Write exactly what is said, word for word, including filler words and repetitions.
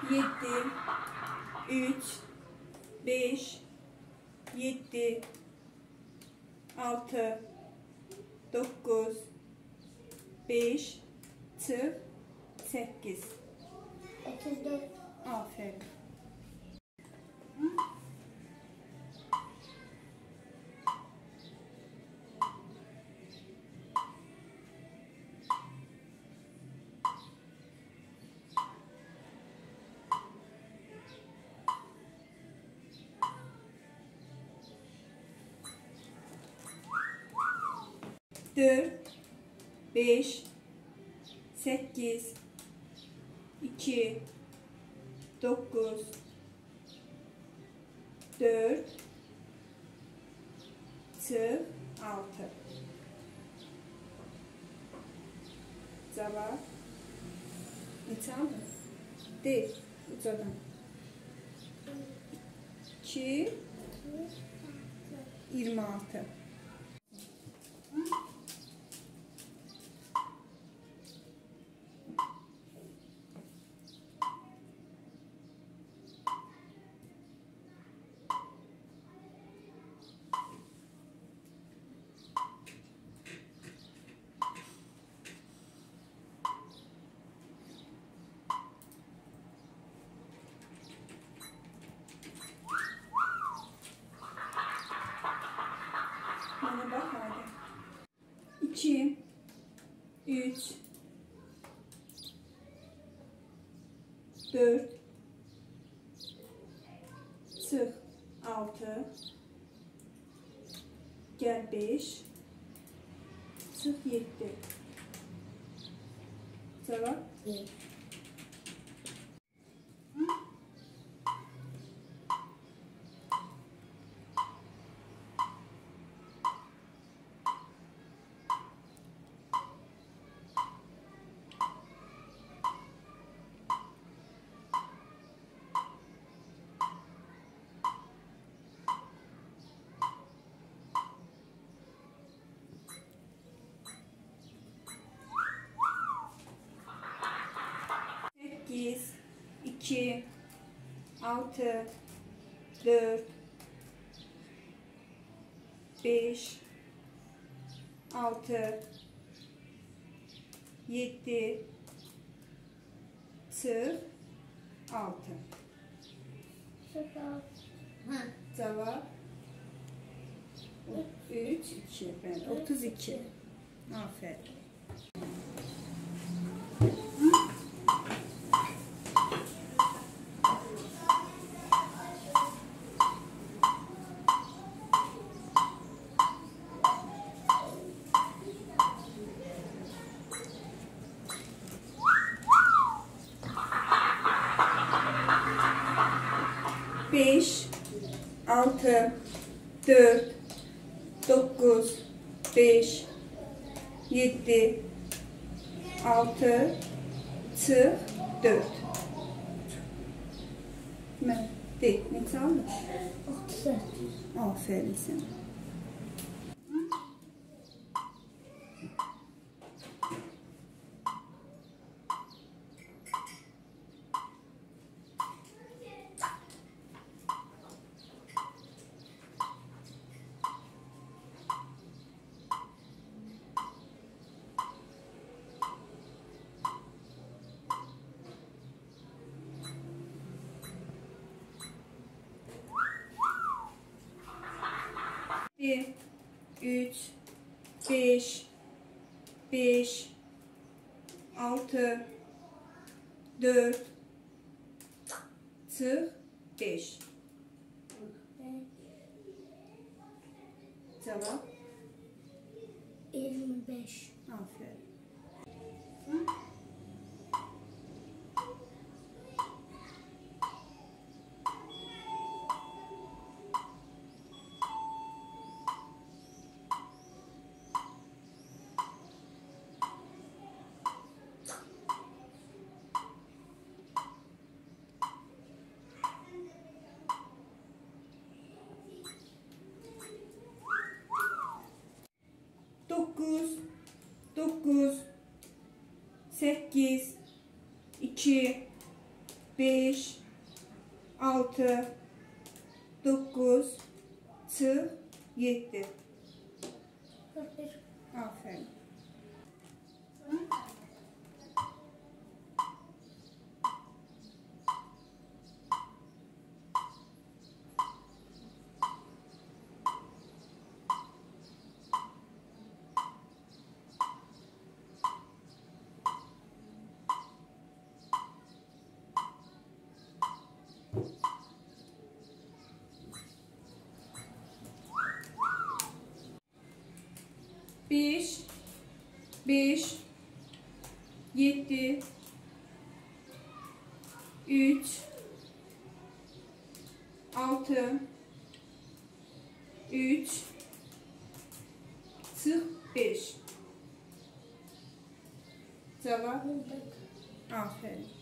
yedi, üç, beş, yedi, altı, dokuz, beş, çıx, səkkiz. otuz dört. Aferin. dört, beş, səkkiz, iki, dokuz, dört, çıx, altı. Cavab. Neçə aldın? Deyil, ucadan. iki, iyirmi altı. Bana bak hadi. iki, üç, dört, çıx, altı, gəl beş, çıx yeddi. Cavab? bir. sekiz, iki, altı, dört, beş, altı, yedi, çıx, altı. sıfır. Ha. Cavab üç, iki, bəli, otuz iki. Aferin. beş, altı, dört, dokuz, beş, yedi, altı, çıx, dört. Mən deyil, neçə aldın? otuz dört. Aferin sən. bir, üç, beş, beş, altı, dört, çıx, beş. Cavab? iyirmi beş. Aferin. dokuz, dokuz, səkkiz, iki, beş, altı, dokuz, çıx, yedi. kırk bir. Aferin. beş, beş, yedi, üç, altı, üç, çıx, beş. Cevap? Bulduk. Aferin.